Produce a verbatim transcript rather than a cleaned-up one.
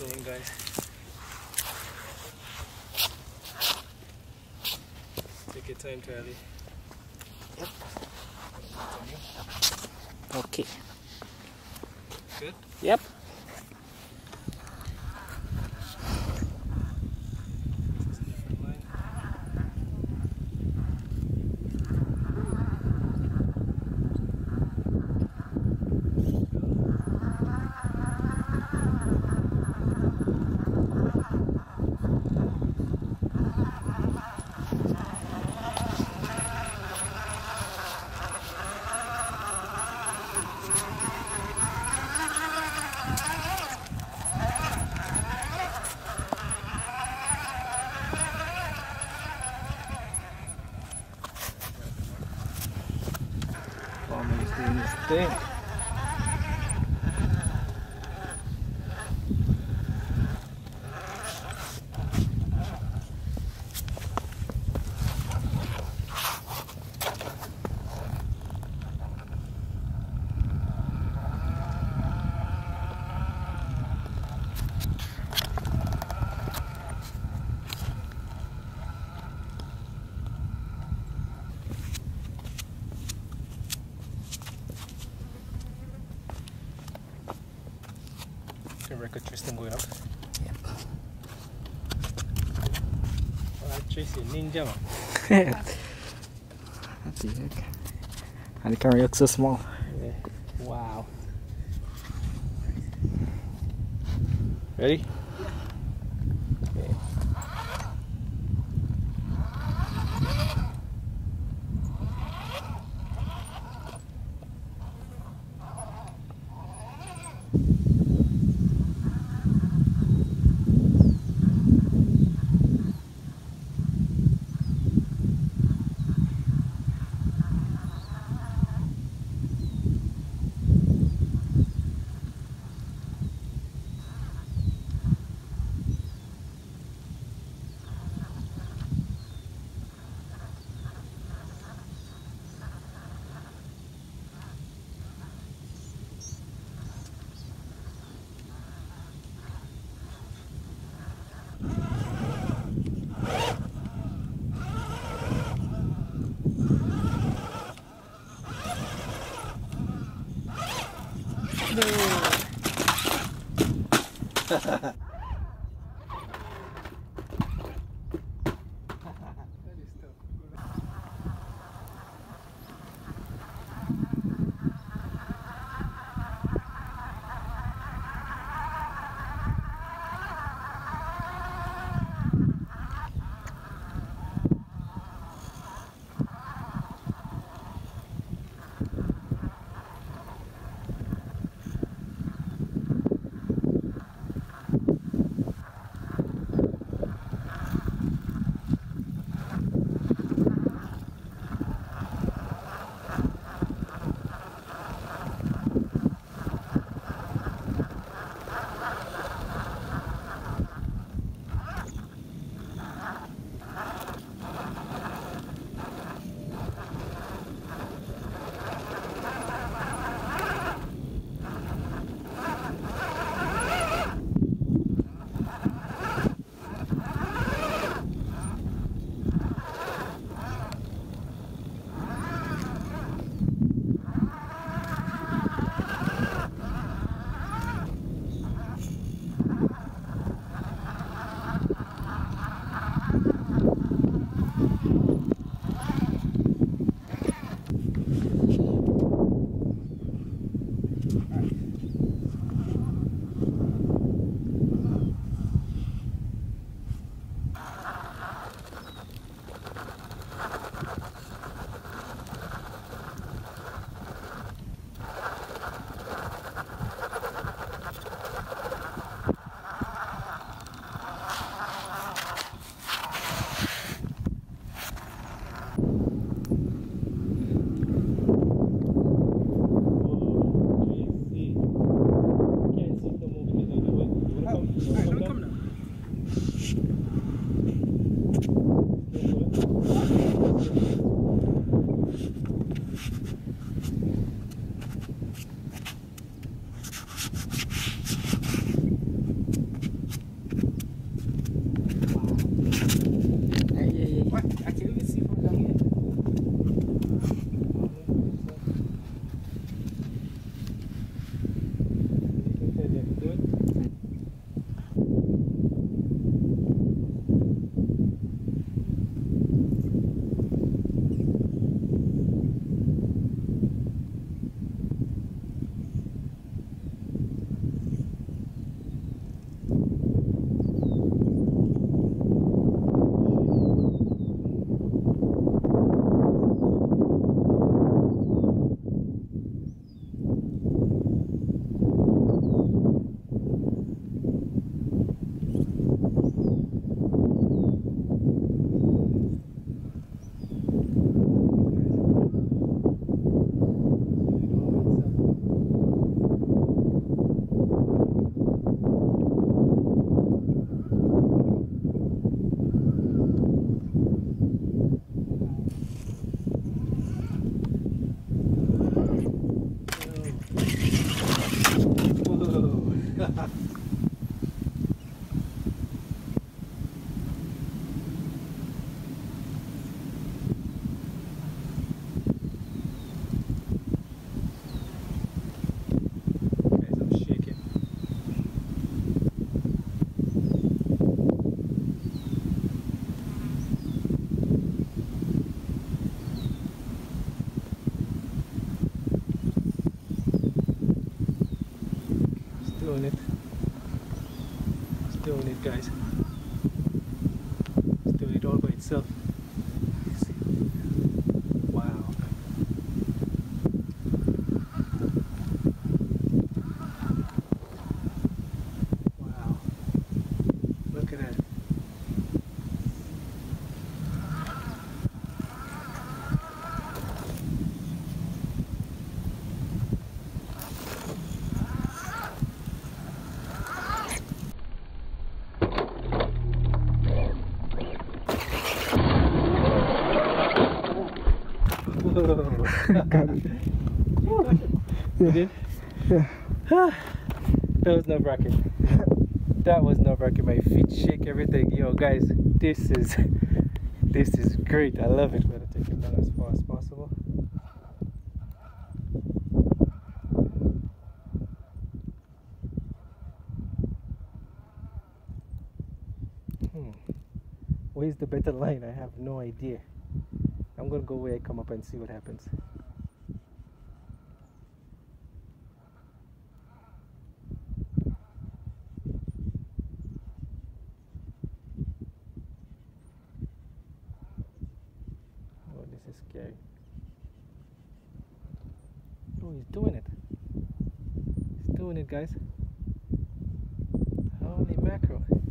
going, guys. Take your time, Charlie. Yep. Okay. Good? Yep. Bomber is doing his thing. Record Tristan going up. Yep. Oh, Tracy, ninja man. Let's see. And the camera looks so small. Yeah. Wow. Ready? Okay. doing it. It's doing it, guys. It's doing it all by itself. See? Wow. Wow. Look at that. Got it. You did? Yeah. That was nerve wracking. That was nerve wracking. My feet shake, everything. Yo, guys, this is this is great. I love it. Better take it down as far as possible. Hmm. Where's the better line? I have no idea. I'm gonna go where I come up and see what happens. Oh, this is scary. Oh, he's doing it. He's doing it, guys. Holy mackerel.